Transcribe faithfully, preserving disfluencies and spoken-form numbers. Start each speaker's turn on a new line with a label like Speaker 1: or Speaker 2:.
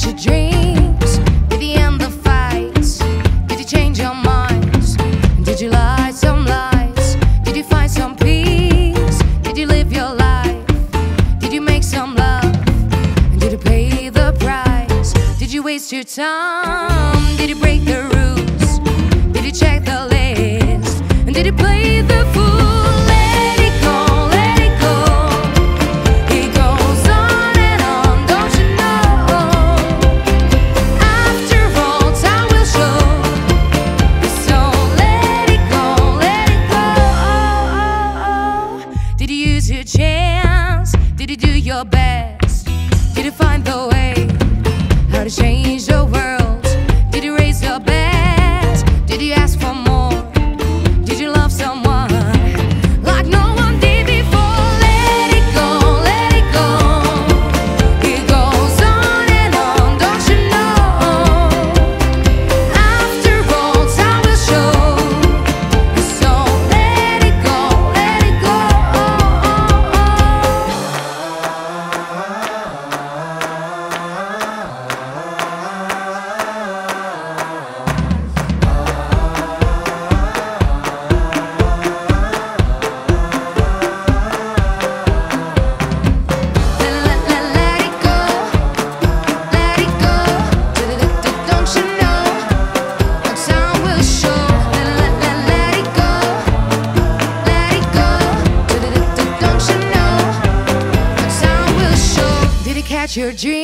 Speaker 1: catch your dreams? Did you end the fights? Did you change your minds? Did you light some lights? Did you find some peace? Did you live your life? Did you make some love? And did you pay the price? Did you waste your time? Did you break the rules? Did you check the list? And did you play the fool? Your chance? Did you do your best? Did you find the way how to change the world? Did you raise your best? Did you ask for more? Did you love someone like no one did before? Let it go, let it go. It goes on and on, don't you know? After all, time will show. So let it go, let it go. Catch your dream.